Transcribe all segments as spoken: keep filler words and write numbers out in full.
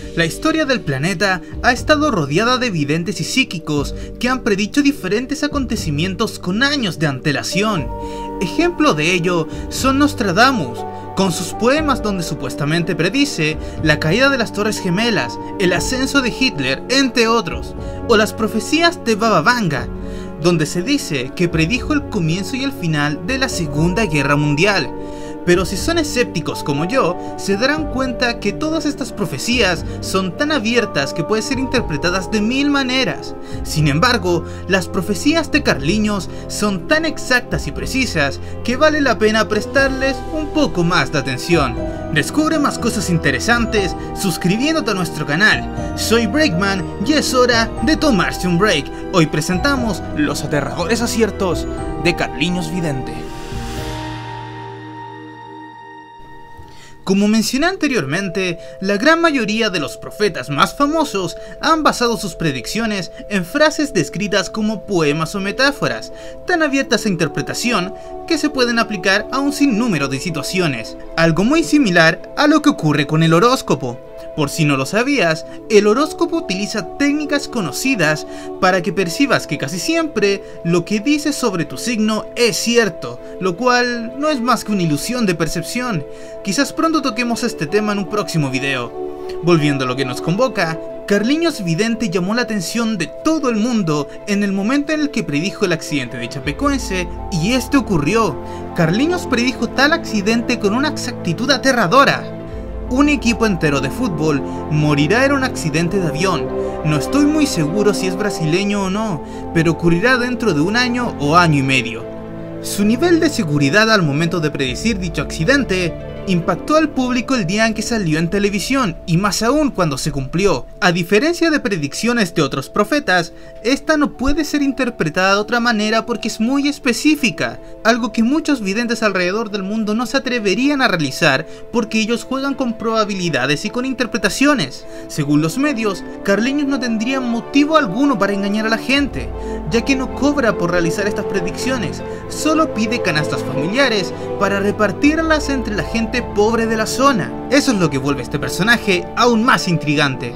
La historia del planeta ha estado rodeada de videntes y psíquicos que han predicho diferentes acontecimientos con años de antelación. Ejemplo de ello son Nostradamus, con sus poemas donde supuestamente predice la caída de las Torres Gemelas, el ascenso de Hitler, entre otros, o las profecías de Baba Vanga, donde se dice que predijo el comienzo y el final de la Segunda Guerra Mundial. Pero si son escépticos como yo, se darán cuenta que todas estas profecías son tan abiertas que pueden ser interpretadas de mil maneras. Sin embargo, las profecías de Carliños son tan exactas y precisas que vale la pena prestarles un poco más de atención. Descubre más cosas interesantes suscribiéndote a nuestro canal. Soy Breakman y es hora de tomarse un break. Hoy presentamos los aterradores aciertos de Carliños Vidente. Como mencioné anteriormente, la gran mayoría de los profetas más famosos han basado sus predicciones en frases descritas como poemas o metáforas, tan abiertas a interpretación que se pueden aplicar a un sinnúmero de situaciones, algo muy similar a lo que ocurre con el horóscopo. Por si no lo sabías, el horóscopo utiliza técnicas conocidas para que percibas que casi siempre lo que dice sobre tu signo es cierto, lo cual no es más que una ilusión de percepción. Quizás pronto toquemos este tema en un próximo video. Volviendo a lo que nos convoca, Carliños Vidente llamó la atención de todo el mundo en el momento en el que predijo el accidente de Chapecoense, y este ocurrió. Carliños predijo tal accidente con una exactitud aterradora. Un equipo entero de fútbol morirá en un accidente de avión. No estoy muy seguro si es brasileño o no, pero ocurrirá dentro de un año o año y medio. Su nivel de seguridad al momento de predecir dicho accidente impactó al público el día en que salió en televisión, y más aún cuando se cumplió. A diferencia de predicciones de otros profetas, esta no puede ser interpretada de otra manera porque es muy específica, algo que muchos videntes alrededor del mundo no se atreverían a realizar porque ellos juegan con probabilidades y con interpretaciones. Según los medios, Carliños no tendría motivo alguno para engañar a la gente, ya que no cobra por realizar estas predicciones, solo pide canastas familiares para repartirlas entre la gente pobre de la zona. Eso es lo que vuelve a este personaje aún más intrigante.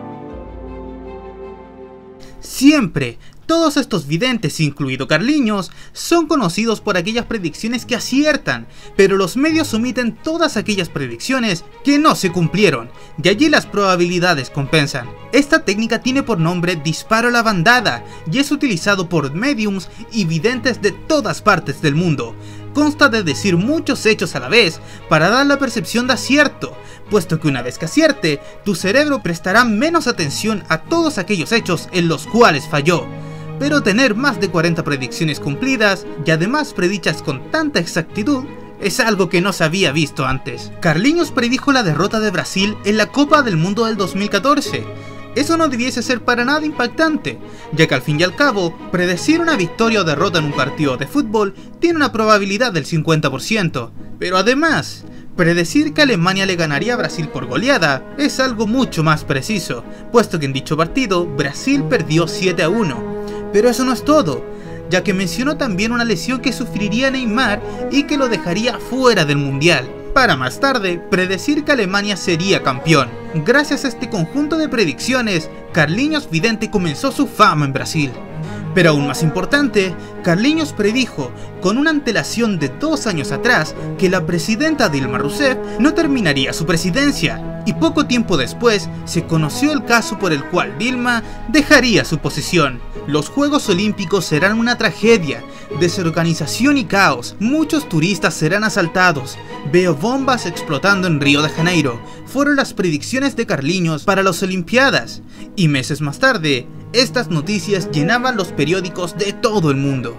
Siempre, todos estos videntes, incluido Carliños, son conocidos por aquellas predicciones que aciertan, pero los medios omiten todas aquellas predicciones que no se cumplieron, y allí las probabilidades compensan. Esta técnica tiene por nombre disparo a la bandada, y es utilizado por mediums y videntes de todas partes del mundo. Consta de decir muchos hechos a la vez para dar la percepción de acierto, puesto que una vez que acierte, tu cerebro prestará menos atención a todos aquellos hechos en los cuales falló. Pero tener más de cuarenta predicciones cumplidas y además predichas con tanta exactitud es algo que no se había visto antes. Carliños predijo la derrota de Brasil en la Copa del Mundo del dos mil catorce. Eso no debiese ser para nada impactante, ya que al fin y al cabo, predecir una victoria o derrota en un partido de fútbol tiene una probabilidad del cincuenta por ciento. Pero además, predecir que Alemania le ganaría a Brasil por goleada es algo mucho más preciso, puesto que en dicho partido Brasil perdió siete a uno. Pero eso no es todo, ya que mencionó también una lesión que sufriría Neymar y que lo dejaría fuera del mundial, para más tarde predecir que Alemania sería campeón. Gracias a este conjunto de predicciones, Carliños Vidente comenzó su fama en Brasil. Pero aún más importante, Carliños predijo, con una antelación de dos años atrás, que la presidenta Dilma Rousseff no terminaría su presidencia, y poco tiempo después se conoció el caso por el cual Dilma dejaría su posición. Los Juegos Olímpicos serán una tragedia, desorganización y caos, muchos turistas serán asaltados, veo bombas explotando en Río de Janeiro, fueron las predicciones de Carliños para las Olimpiadas, y meses más tarde, estas noticias llenaban los periódicos de todo el mundo.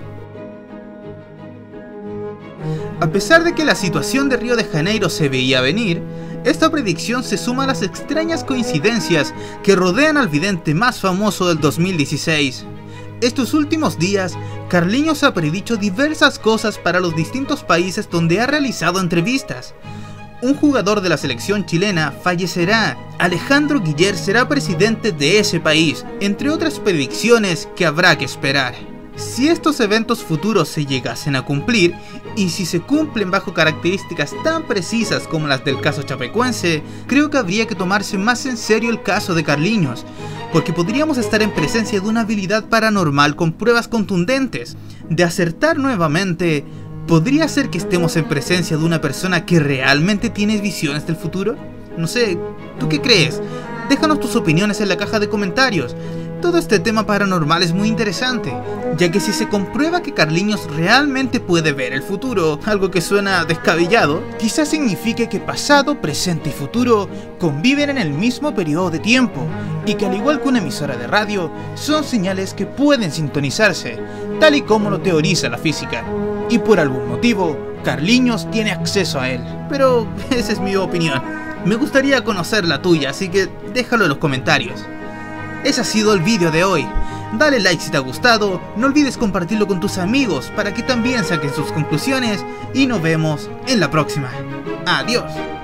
A pesar de que la situación de Río de Janeiro se veía venir, esta predicción se suma a las extrañas coincidencias que rodean al vidente más famoso del dos mil dieciséis. Estos últimos días, Carliños ha predicho diversas cosas para los distintos países donde ha realizado entrevistas. Un jugador de la selección chilena fallecerá, Alejandro Guiller será presidente de ese país, entre otras predicciones que habrá que esperar. Si estos eventos futuros se llegasen a cumplir, y si se cumplen bajo características tan precisas como las del caso chapecuense, creo que habría que tomarse más en serio el caso de Carliños, porque podríamos estar en presencia de una habilidad paranormal con pruebas contundentes. De acertar nuevamente, ¿podría ser que estemos en presencia de una persona que realmente tiene visiones del futuro? No sé, ¿tú qué crees? Déjanos tus opiniones en la caja de comentarios. Todo este tema paranormal es muy interesante, ya que si se comprueba que Carliños realmente puede ver el futuro, algo que suena descabellado, quizás signifique que pasado, presente y futuro conviven en el mismo periodo de tiempo, y que al igual que una emisora de radio, son señales que pueden sintonizarse, tal y como lo teoriza la física, y por algún motivo, Carliños tiene acceso a él. Pero esa es mi opinión. Me gustaría conocer la tuya, así que déjalo en los comentarios. Ese ha sido el vídeo de hoy. Dale like si te ha gustado, no olvides compartirlo con tus amigos para que también saquen sus conclusiones y nos vemos en la próxima. Adiós.